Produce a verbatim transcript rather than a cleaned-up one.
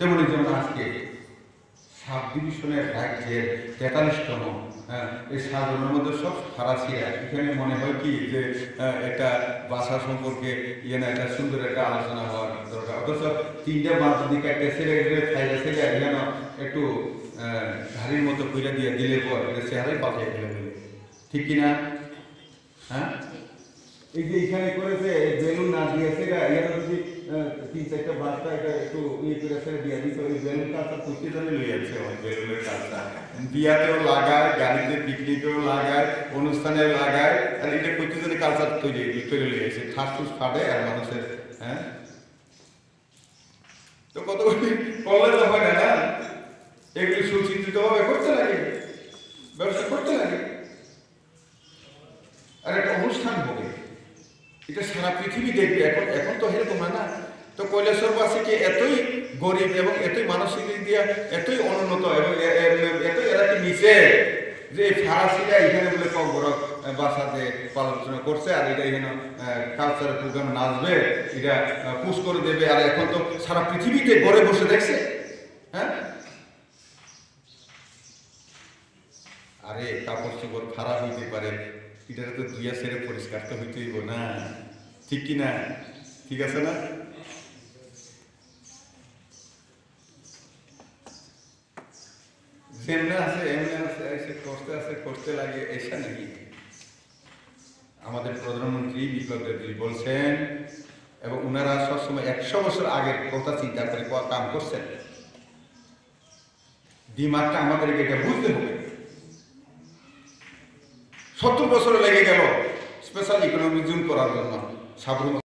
তেমনি যেমন আজকে সাব ডিভিশনের রাজ্যের তেতাল্লিশতম এই সাতজনের মধ্যে সব ফারাসিরা, এখানে মনে হয় কি যে একটা ভাষা সম্পর্কে ইয়ে না একটা সুন্দর একটা আলোচনা হওয়ার দরকার, অথচ তিনটা বাঁধ দিকে একটা ছেলে খাইলে ছেলে যেন একটু ধারির মতো কইরা দিয়ে দিলে পর চেহারাই পাঠিয়ে ফেলে বলে, ঠিক কিনা? হ্যাঁ, এই যে এখানে করেছে বেলুন না দিয়েছে এখানে যদি তিন চারটা বাচ্চা এটা একটু ইয়ে করে ছেড়ে দিয়ে দিত, ওই বেলুন কালচার কুচি জানি লই যাচ্ছে আমার বেলুনের কালচার, বিয়াতেও লাগায়, গাড়িতে পিকনিকেও লাগায়, অনুষ্ঠানেও লাগায়, আর এটা কুচি জানি কালচার তৈরি তৈরি লই যাচ্ছে, ঠাস ঠুস ফাটে আর মানুষের। হ্যাঁ, তো কতগুলি করলে তো হয় না, এগুলি সুচিন্তিতভাবে করতে লাগে, ব্যবসা করতে লাগে, আর একটা অনুষ্ঠান হবে, এটা সারা পৃথিবী দেখবে। এখন এখন তো এরকম না, তো কৈলাসহরবাসীকে এতই গরিব এবং এতই মানসিক দিক দিয়ে এতই অনুন্নত এবং এতই এরাকে নিচে যে ফারাসিরা এখানে বলে ককবরক বাসাতে আলোচনা করছে, আর এটা এখানে কালচারাল প্রোগ্রাম নাচবে, এটা পুশ করে দেবে, আর এখন তো সারা পৃথিবীতে ঘরে বসে দেখছে। হ্যাঁ, আরে কাপড় চোপড় খারাপ হইতে পারে, এটা তো দুইয়া সেরে পরিষ্কার তো হইতে হইব না, ঠিক কিনা? ঠিক আছে না? যেমনি আছে এমনি আছে, এসে করতে আছে করতে লাগে, এসা নাকি? আমাদের প্রধানমন্ত্রী বিপ্লব দেবজি বলছেন, এবং ওনারা সবসময় একশো বছর আগের কথা চিন্তা করে কাম করছেন। দিমাগটা আমাদেরকে এটা বুঝতে হবে। সত্তর বছর লেগে গেল স্পেশাল ইকোনমিক জোন করার জন্য সাবরুম